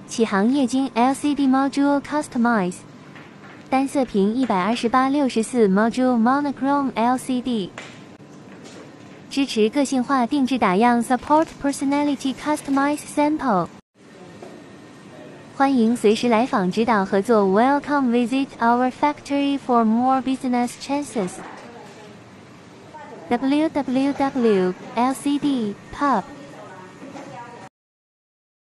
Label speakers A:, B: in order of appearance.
A: 启航液晶 LCD Module Customize 单色屏128/64 Module Monochrome LCD 支持个性化定制打样 Support Personality Customized Sample 欢迎随时来访指导合作 Welcome visit our factory for more business chances www.lcdpub